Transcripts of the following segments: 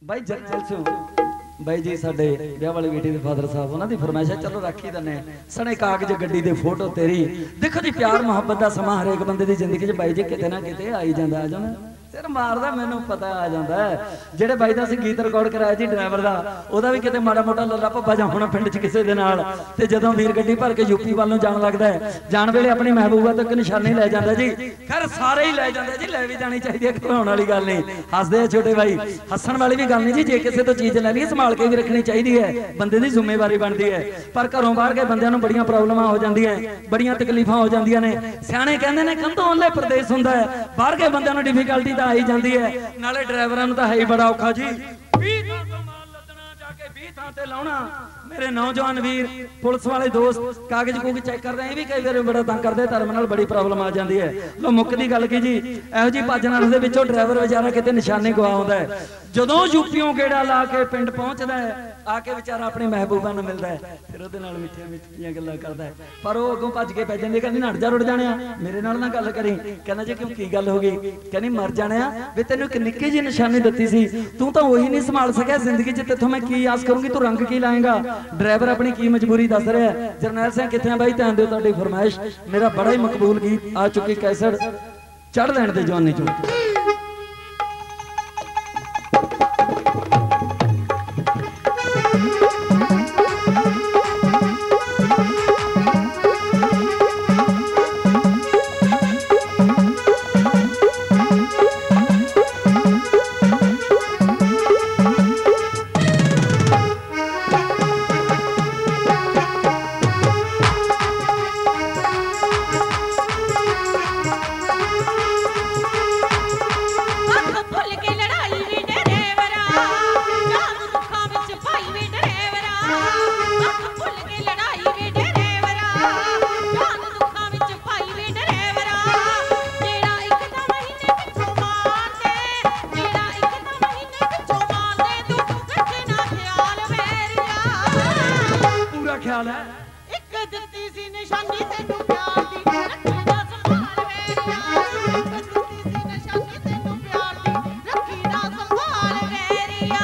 भाई जरनैल सिंह भाई जी साडे ब्याह वाली बेटी दे फादर साहब उन्हां दी फरमाइश है, चलो रख ही दने सने कागज गड्डी दे फोटो तेरी। देखो जी प्यार मुहब्बत दा समा हर एक बंदे दी जिंदगी च भाई जी किते ना किते आई जांदा। आ जाना सिर मारदा मैनू पता आ जांदा है। जेड़े भाई दा असीं गीत रिकॉर्ड कराया जी ड्राइवर दा, ओदा भी किते माड़ा मोटा लल्ला भब्बा जा होना पिंड च किसे दे नाल, ते जदों वीर गड्डी भर के यूपी वाल नूं जाण लगदा है, जाण वेले अपनी महबूबा तक निशानी लै जांदा जी। खैर सारे ही लै जांदे जी, लै भी जानी चाहिदी है, घबराउण वाली गल नहीं। हसदे आ छोटे भाई, हसन वाली भी गल नहीं जी। जे किसे तो चीज लै लईए संभाल के भी रखनी चाहिदी है, बंदे दी जिम्मेवारी बनदी है। पर घरों बाहर गए बंदियां नूं बड़ियां प्रॉब्लमां हो जांदियां, बड़ियां तकलीफां हो जांदियां ने। सियाणे कहंदे ने कंधों ओले परदेस हुंदा है, बाहर गए बंदियां नूं डिफिकल्टी तां आई जांदी है। नाले ड्राइवरां नूं तां है ही बड़ा औखा जी। 20 थां तो माल लदना जाके 20 थां ते लाउणा। मेरे नौजवान वीर पुलिस वाले दोस्त कागज कूगज चेक कर रहे हैं, भी कई बार बड़ा तंग करते, धर्म नाल बड़ी प्रॉब्लम आ जाती है। लो मुक्कदी गल की जी, इहो जी भज नाल दे विचों ड्राइवर बेचारा किते निशाने गवा आउंदा है। जदों यूपीओ गेड़ा ला के पिंड पहुंचदा है, आके बेचारा अपनी महबूबा नूं मिलदा है, फिर ओहदे नाल मिठियां मिठियां गल्लां करदा है। पर ओह अगों भज के पै जांदी, कहंदी नड़ जा रुड़ जाणिया मेरे नाल ना गल करी। कहना जी क्यों की गल हो गई? कहनी मर जाणिया वे तैनूं इक निक्की जी निशानी दित्ती सी, तूं तां ओही नहीं संभाल सकिया जिंदगी च, तेथों मैं की आस करूंगी, तू रंग की लाएगा? ड्राइवर अपनी की मजबूरी दस रहा है। जरनैल सिंह कित्थे हैं भाई? ध्यान दिओ, तुहाडी फरमाइश मेरा बड़ा ही मकबूल गीत आ चुकी कैसेट चढ़ लैण दे जवानी चों। ख्याल है एक दित्ती सी निशानी तेनू प्यार दी, रखी ना संभाल वेरिया। दित्ती सी निशानी तेनू प्यार दी, रखी ना संभाल वेरिया।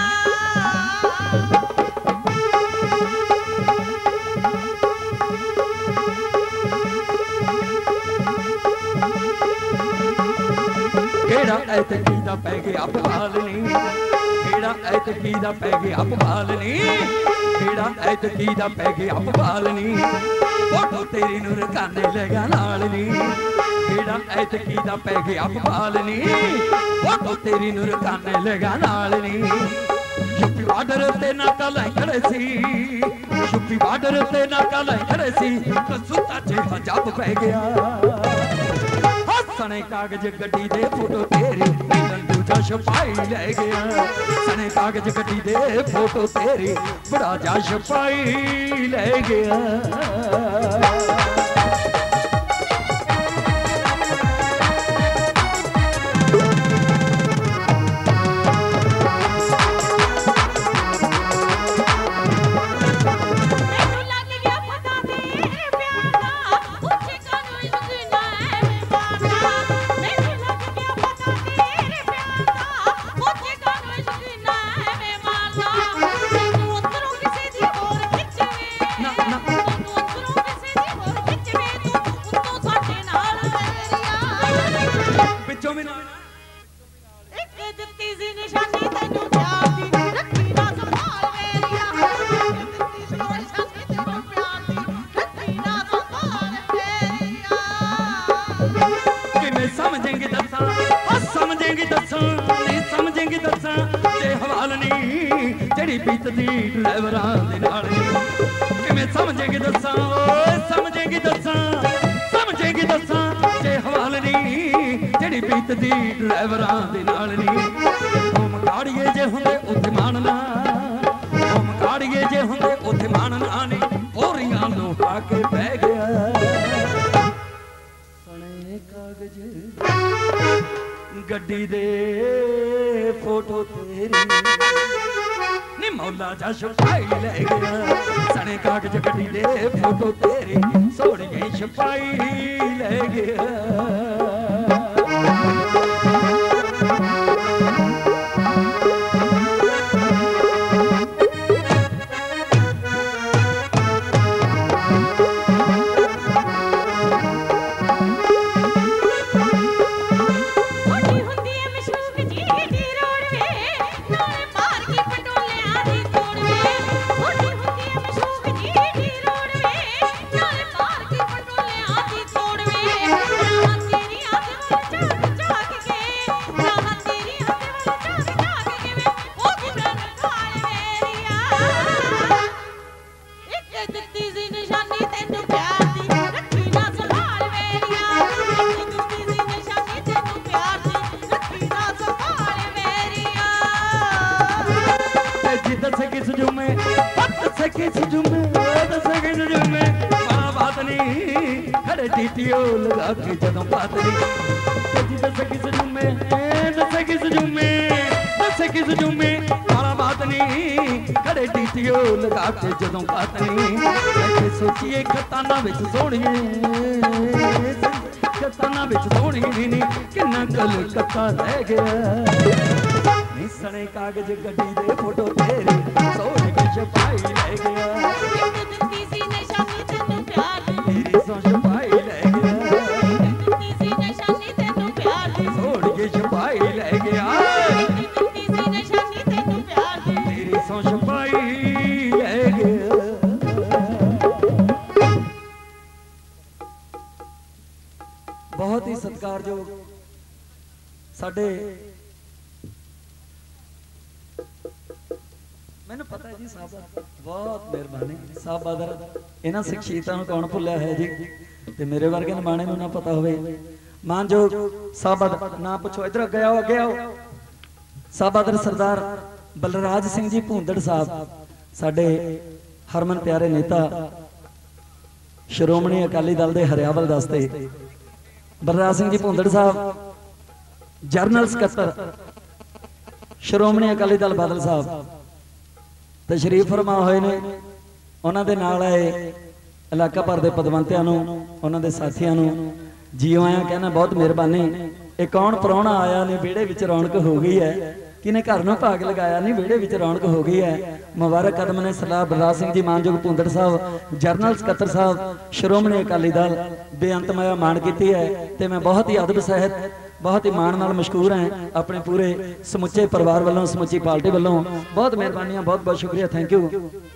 केड़ा ऐतकी दा पै गया बहाल नी, केड़ा ऐतकी दा पै गया बहाल नी, केड़ा ऐतकी दा पै गया बहाल नी, फोटो तेरी नूर काने लेगा नाल नी। केड़ा ऐतकी दा पै गया बहाल नी, फोटो तेरी नूर काने लेगा नाल नी। यूपी बार्डर ते नाका लाई खड़े सी, यूपी बार्डर ते नाका लाई खड़े सी, सुता च हजाब पै गया। सने कागज गड्डी दे फोटो तेरी दूजा छपाई ले गया। सने कागज गड्डी दे फोटो तेरी बड़ा जा छपाई ले गया। समझेंगे दसा समझेंगे दसा नहीं समझेंगे दसा ते हवाल नहीं जड़ी बीतदी ड्राइवरां दे नाल। किवें समझेंगे दसा समझेंगे दसा समझेंगे दसा ते हवाल नहीं जड़ी बीतदी ड्राइवरां दे नाल नी। होम गाड़िए जे हुंदे उत्थे मानना, होम गाड़िए जे हुंदे उत्थे मानना नी, ओरियां नूं आके बह गया। सने कागज गड्डी दे फोटो तेरी नी मौला जा छपाई ले गया। सने कागज गड्डी दे फोटो तेरी सोहणिए छपाई ले गया। दसे किस जुमे दसे किस जुमे दसे किस जुमे बड़ा बात नहीं खड़े टीटियो लगा के जदों बात नहीं जी दसे किस जुमे दसे किस जुमे दसे किस जुमे बड़ा बात नहीं खड़े टीटियो लगा के जदों बात नहीं सोचिए खताना विच सोहणिए कताना बिच सोहणी नी किन्ना कलकत्ता रह गया नी सने कागज गड्डी दे फोटो तेरे सोहणी की छपाई ले गया दित्ती सी निशानी तेनू प्यार दी तेरी सो छपाई ले गया दित्ती सी निशानी तेनू प्यार दी सोहणी की छपाई ले गया दित्ती सी निशानी तेनू प्यार दी तेरी सो छपाई ले गया। बहुत ही सत्कारयोग साडे मैनू पता है जी साहब बहुत मेहरबानी साहब बहादुर इन्हां शख्सियतां नूं कौन भुल्लिया है जी ते मेरे वर्गे निमाणे नूं ना पता होवे मानयोग साहब बहादुर ना पुछो इधर अगे आओ साहब बहादुर सरदार बलराज सिंह जी भूंदड़ साहब साडे हरमन प्यारे नेता श्रोमणी अकाली दल दे हरियावल दस्ते बलराज सिंह जी भूंदड़ साहब जरनल सकत्तर श्रोमणी अकाली दल बादल साहब तशरीफ फरमा होए ने उन्हां दे नाल आए इलाका भर दे पदवंतियां नूं उन्हां दे साथियां नूं जी आया कहना बहुत मेहरबानी। एक कौन प्राहुणा आया ने विहड़े विच रौनक हो गई है किने घर नूं भाग लगाया नहीं विहड़े विच रौनक हो गई है। मुबारक कदम ने सरदार बलराज सिंह जी मानयोग भूंदड़ साहब जरनल सकत्तर साहब श्रोमणी अकाली दल बेअंत मैं मान की है ते मैं बहुत ही अदब सहित बहुत ही माण नाल मशहूर हैं अपने पूरे समुचे परिवार वालों समुची पार्टी वालों बहुत मेहरबानियां बहुत बहुत शुक्रिया थैंक यू।